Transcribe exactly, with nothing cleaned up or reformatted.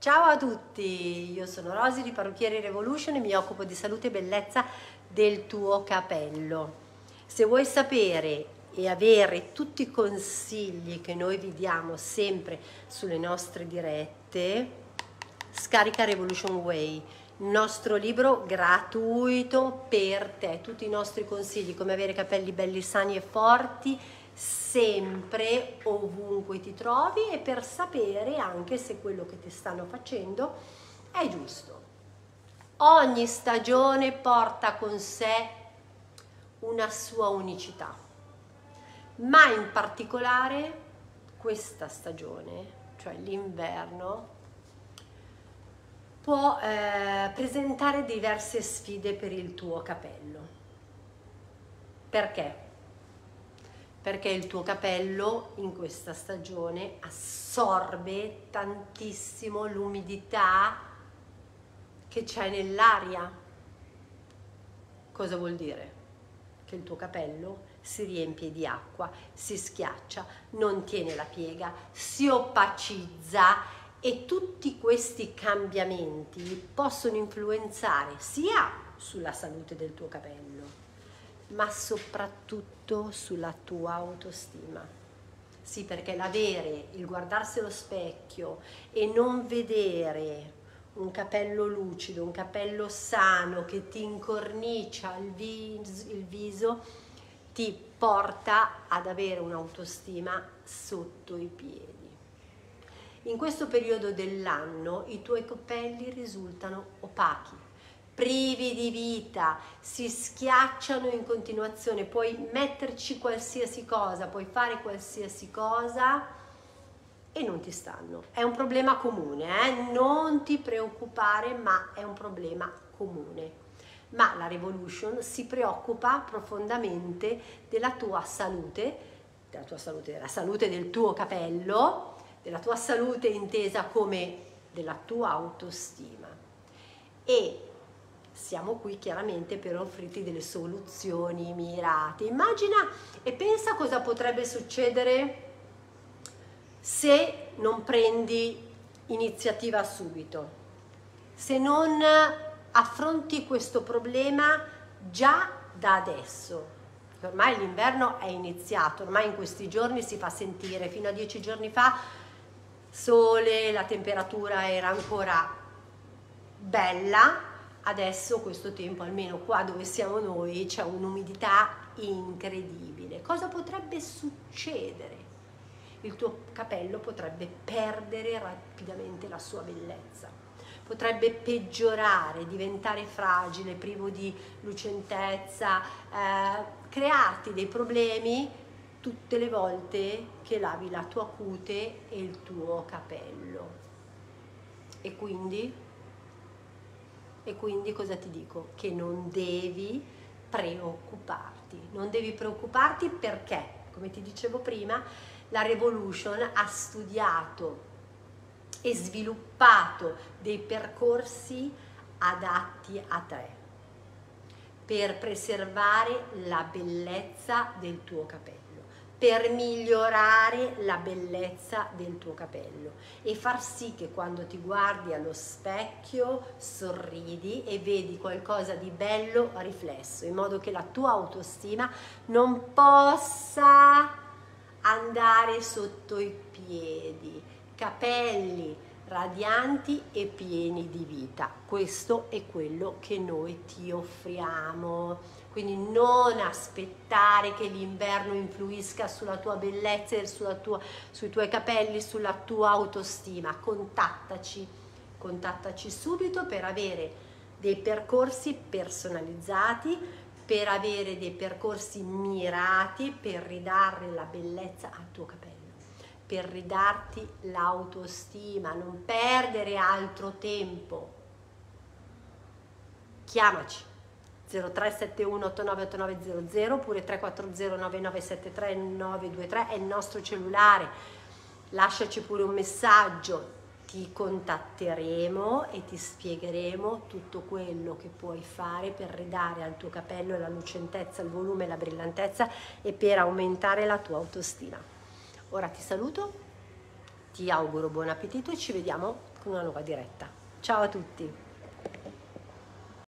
Ciao a tutti, io sono Rosy di Parrucchieri Revolution e mi occupo di salute e bellezza del tuo capello. Se vuoi sapere e avere tutti i consigli che noi vi diamo sempre sulle nostre dirette, scarica Revolution Way, il nostro libro gratuito per te, tutti i nostri consigli come avere capelli belli, sani e forti sempre, ovunque ti trovi, e per sapere anche se quello che ti stanno facendo è giusto. Ogni stagione porta con sé una sua unicità, ma in particolare questa stagione, cioè l'inverno, può eh, presentare diverse sfide per il tuo capello. Perché? Perché il tuo capello in questa stagione assorbe tantissimo l'umidità che c'è nell'aria. Cosa vuol dire? Che il tuo capello si riempie di acqua, si schiaccia, non tiene la piega, si opacizza, e tutti questi cambiamenti possono influenzare sia sulla salute del tuo capello, ma soprattutto sulla tua autostima. Sì, perché l'avere, il guardarsi allo specchio e non vedere un capello lucido, un capello sano che ti incornicia il viso, il viso ti porta ad avere un'autostima sotto i piedi. In questo periodo dell'anno i tuoi capelli risultano opachi, privi di vita, si schiacciano in continuazione, puoi metterci qualsiasi cosa, puoi fare qualsiasi cosa e non ti stanno. È un problema comune, eh? Non ti preoccupare, ma è un problema comune. Ma la Revolution si preoccupa profondamente della tua salute, della tua salute, della salute del tuo capello, della tua salute intesa come della tua autostima. E siamo qui chiaramente per offrirti delle soluzioni mirate. Immagina e pensa cosa potrebbe succedere se non prendi iniziativa subito, se non affronti questo problema già da adesso. Ormai l'inverno è iniziato, ormai in questi giorni si fa sentire. Fino a dieci giorni fa sole, la temperatura era ancora bella. Adesso questo tempo, almeno qua dove siamo noi, c'è un'umidità incredibile. Cosa potrebbe succedere? Il tuo capello potrebbe perdere rapidamente la sua bellezza, potrebbe peggiorare, diventare fragile, privo di lucentezza, eh, crearti dei problemi tutte le volte che lavi la tua cute e il tuo capello. E quindi... E quindi cosa ti dico? Che non devi preoccuparti. Non devi preoccuparti perché, come ti dicevo prima, la Revolution ha studiato e sviluppato dei percorsi adatti a te per preservare la bellezza del tuo capello, per migliorare la bellezza del tuo capello e far sì che quando ti guardi allo specchio sorridi e vedi qualcosa di bello riflesso, in modo che la tua autostima non possa andare sotto i piedi. Capelli radianti e pieni di vita, questo è quello che noi ti offriamo. Quindi non aspettare che l'inverno influisca sulla tua bellezza e sulla tua, sui tuoi capelli, sulla tua autostima. Contattaci, contattaci subito per avere dei percorsi personalizzati, per avere dei percorsi mirati per ridare la bellezza al tuo capello, per ridarti l'autostima. Non perdere altro tempo. Chiamaci zero tre sette uno otto nove otto nove zero zero oppure tre quattro zero nove nove sette tre nove due tre, è il nostro cellulare. Lasciaci pure un messaggio, ti contatteremo e ti spiegheremo tutto quello che puoi fare per ridare al tuo capello la lucentezza, il volume, la brillantezza e per aumentare la tua autostima. Ora ti saluto, Ti auguro buon appetito e ci vediamo con una nuova diretta. Ciao a tutti!